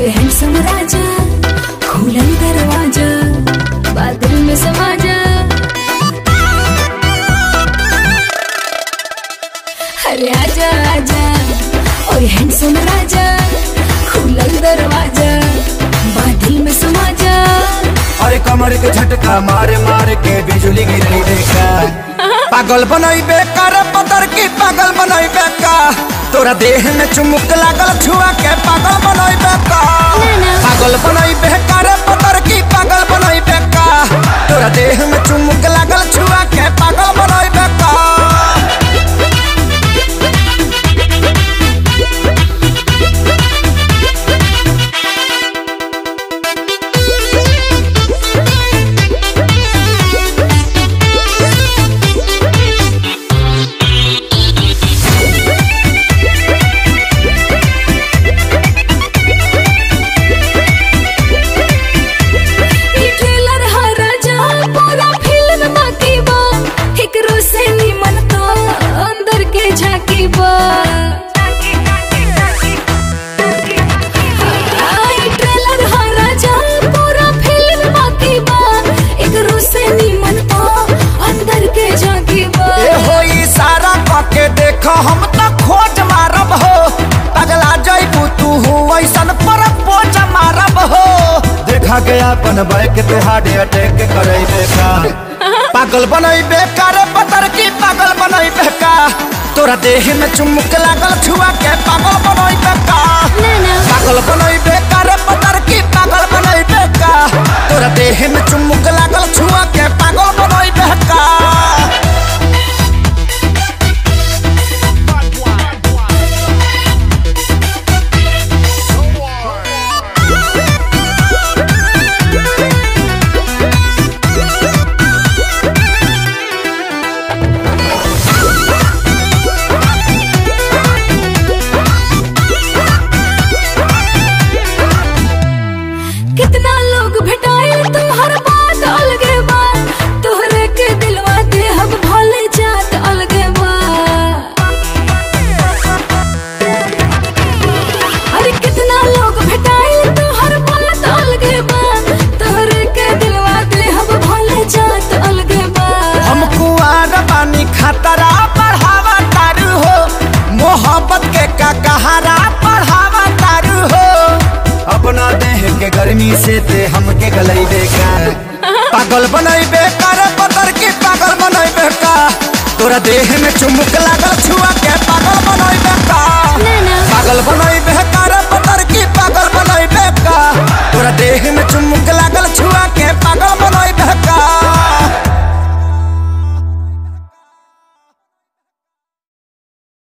ओए हैंडसम राजा खुला दरवाजा बादल में समा जा। अरे आजा आजा ओए हैंडसम राजा खुला दरवाजा बादल में समा जा। अरे कमर के झटका मारे मारे के बिजली गिरई देखा पागल बनई बेकार पतर की पागल बनई बेका तोरा देह में चुमुक लागल छुआ के पागल बनई बेका पागल बनई बेकार पतर की पागल बनई बेका तोरा देह में चुमुक लागल छुआ के पागल बनई बेका। हम तो खोज मारब हो पगला जइबू तू ऐसन पर पोज मारब हो देखा गया अपन बैक ते हार्ट अटैक करई बेका पागल बनई बेकार पतर की पागल बनई बेका तोरा देह में चुमुक लागल छुआ के पागल बनई बेका पागल बनई बेकार पतर की पागल बनई बेका तोरा देह में चुमुक लागल छुआ के पागल बनई बेका। कितना लोग भेटाए तुम्हार बात अलगे बा तोहरे के दिलवा दे हम भले जात अलगे बा। अरे कितना लोग भेटाए तुम्हार बात अलगे बा तोहरे के दिलवा दे हम भले जात अलगे बा। हम कुआर बानी खतरा बढ़ावा तारू हो मोहब्बत के का कहारा बढ़ावा तारू हो अपना देह के गर्मी से ते हमके गलई बेका पागल बनई बेकार पतर की पागल बनई बेका तोरा देह में चुमुक लागल छुआ के पागल बनई बेका पागल बनई बेकार पतर